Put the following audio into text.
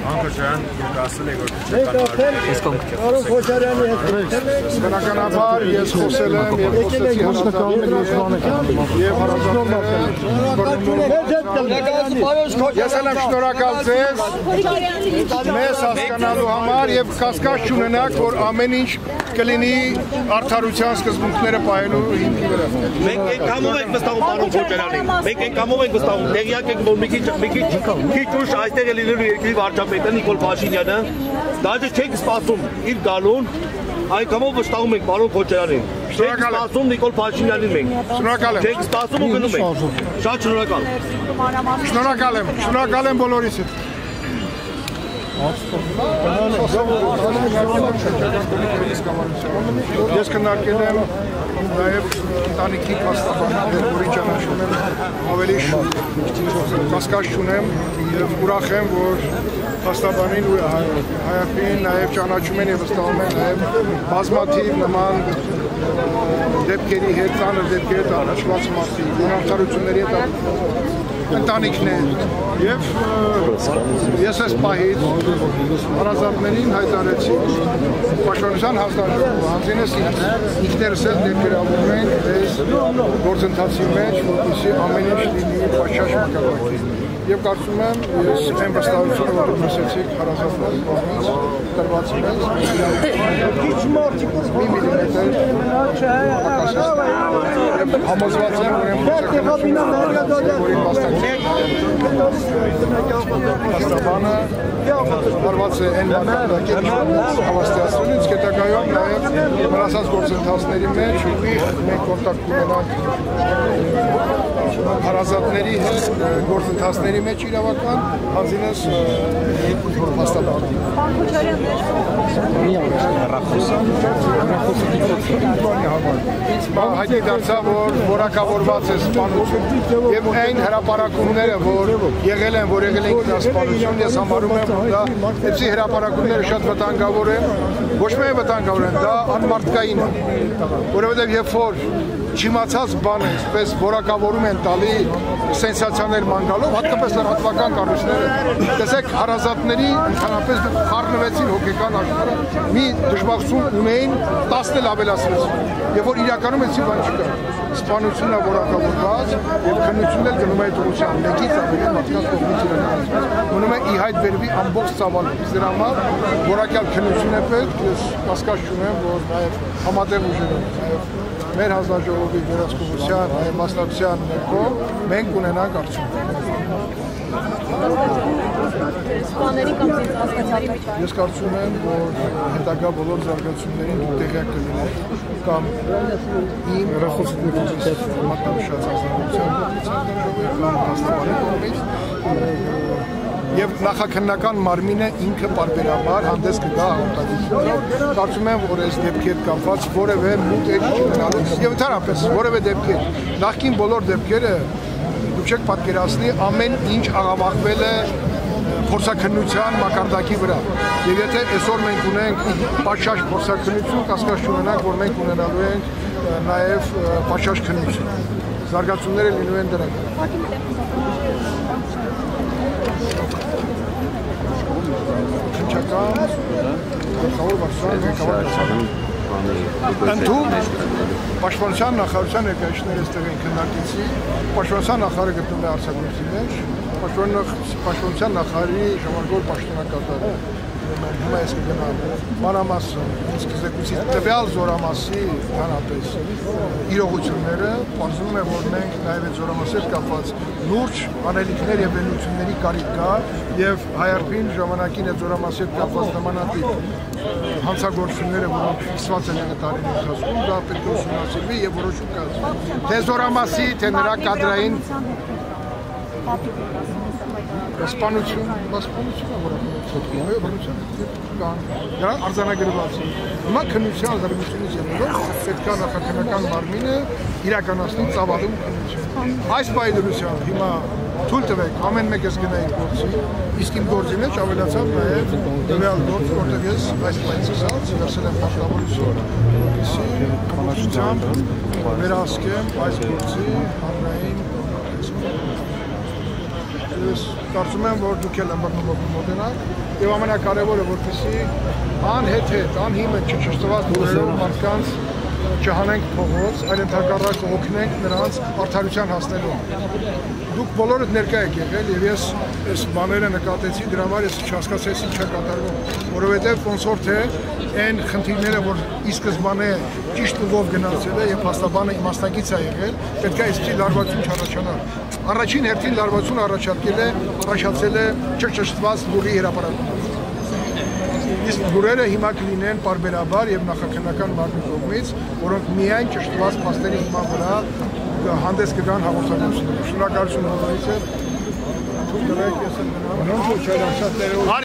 Անկոջան ասել եք որ Պարոն Քոչարյանի հետ Բնականաբար ես խոսել եմ եւ խոսեցի Ես եմ շնորհակալ ձեզ մեզ հասկանալու համար եւ կասկած չունենաք որ ամեն ինչ կլինի արդարության սկզբունքները պահելու հիմքի վրա Մենք եկամով ենք վստահում պարոն Քոչարյանին մենք եկամով ենք վստահում տեղյակ ենք որ մի քիչ ուշ այստեղ է լինելու երկրի վարչապետը Նիկոլ Փաշինյանը դաժե չեք սպասում իր գալուն Այնքանով վստահում ենք պարոն Քոչարյանին Չեք սպասում Նիկոլ Փաշինյանին մենք Շնորհակալ եմ Չեք սպասում ու գնում ենք Շատ շնորհակալ եմ բոլորիցս Ես քննարկել եմ նաև ընտանիքի փաստաբանները, որի ճանաչում եմ ավելի շուտ, կասկած չունեմ եւ ուրախ եմ, որ փաստաբանին ու հայապին նաև ճանաչում են եւ վստահում են նաև բազմաթիվ նման դեպքերի հետ, ծանր դեպքերի հետ առաջված մարդիկ, արդարությունների հետ ընտանիքներ եւ ես այս պահից հարազատներին հայտարարեցի պաշտպանության հանձնաժողովը հանձինս ինքներս էլ ներգրավում ենք այս գործընթացի մեջ որպեսզի ամեն ինչ լինի պատշաճ մակարդակի եւ կարծում եմ ես այն վստահությունը որ դրսեցիք հարազատների կողմից տրված մեզ քիչ մարդիկ մի միլիմետր համոզված եմ Պաստաբանը հարված է են մակարդակի հավաստիացնելուց կետակայում նաև մնացած գործընթացների մեջ մենք կոնտակտ ունենանք հարազատների հետ գործընթացների մեջ իրավական հանձինս պաստաբանը հայտնի դարձավ որ որակավորված է սպանություն եւ այն հրապարակումները որ եղել են ինքնասպանություն ես համարում եմ որ դա այդպիսի հրապարակումները շատ վտանգավոր են ոչ միայն վտանգավոր են դա անմարդկային է որովհետեւ երբ որ չիմացած բանը այսպես որակավորում են տալի սենսացիաներ ման գալով հատկապես լրատվական կառույցները տեսեք հարազատների ընդհանրապես խառնվեցին հոգեկան աշխարհը մի դժբախտություն ունեին 10 էլ ավելացրեցին եւ որ իրականում էսի բան չկա սպանությունը որակավորված եւ քննությունն էլ գնում է դրության մեկից ավելի մարդկանց կողմից իրականացված մնում է ի հայտ բերվի ամբողջ ծավալը դրա համար որակյալ քննություն է պետք ես կասկած չունեմ որ նաեւ համատեղ ուժերով նաեւ մեր հանձնաժողովի վերահսկողության այլ մասնակցության ներքո մենք ունենանք արդյունք Ես կարծում եմ, որ հետագա բոլոր զարգացումներին դուք տեղյակ կլինեք կամ իմ մատնանշած հանձնարարության Եվ նախաքննական մարմինը ինքը պարբերաբար հանդես կգա հաղորդակցությունով կարծում եմ, որ այս դեպքեր կապված որևէ մութ էջ չունենալու եւ ընդհանրապես որևէ դեպքեր նախքին բոլոր դեպքերը դուք չեք պատկերացնի ամեն ինչ աղավաղվել է փորձաքննության մակարդակի վրա եւ եթե այսօր մենք ունենք պատշաճ փորձաքննություն կասկած չունենանք որ մենք ունենալու ենք նաեւ պատշաճ քննություն զարգացումները լինելու են դրանք Ընդհանուր պաշտպանության նախարարության ներկայացուցիչները այստեղ են քննարկեցի պաշտպանության նախարարը գտնվում է արձակուրդի մեջ պաշտպանության նախարարի ժամանակավոր պաշտոնակատարը հիմա ես կգնամ մանրամասն ինձ տվյալ զորամասի հանրապես իրողությունները պարզվում է որ մենք նաև այդ զորամասի հետ կապված լուրջ անելիքներ եւ վերլուծությունների կարիք կա եւ հայարփին ժամանակին այդ զորամասի հետ կապված նմանատիպ հանցագործությունները որոնք ֆիքսված են տարիների ընթացքում դա պետք է ուսումնասիրվի եւ որոշում կայացվի թե զորամասի թե նրա կադրային Սպանություն, դրա արձանագրված է։ Հիմա քննության զարգացումից ելնելով պետք է նախաքննական մարմինը իրականացնի ծավալում քննություն։ Այս բայդրությամբ հիմա թույլ տվեք ամեն մեկս գնային գործի, իսկ իմ գործի մեջ ավելացավ նաև տվյալ գործ, որտեղ ես այս պայից սկսած վերցել եմ պաշտպանություն, որպեսզի կամացությամբ վերահսկեմ այս գործի հանրային ես կարծում եմ, որ դուք էլ ըմբռնումով մոտենաք եւ ամենակարևորը, որպեսզի անհետ, անհիմն չճշտված դուրերով մարդկանց չհանենք փողոց, այլ ընդհակառակը օգնենք նրանց արդարության հասնելու։ Դուք բոլորդ ներկա եք եղել եւ ես այս բաները նկատեցի, դրա համար ես չհասկացեցի ինչ է կատարվում, որովհետեւ ոնց որ թե այն խնդիրները, որ ի սկզբանե ճիշտ ուղով գնացել է եւ փաստաբանը իմաստակից է եղել, պետք է այսպիսի լարվածություն չառաջանա։ Առաջին հերթին լարվածություն առաջացել է չճշտված լուրի հրապարակում։ Իսկ լուրերը հիմա կլինեն պարբերաբար եւ նախաքննական մարմնի կողմից, որոնք միայն ճշտված փաստերի հիման վրա հանդես կգան հաղորդակցություններով։ Շնորհակալություն բոլորիդ։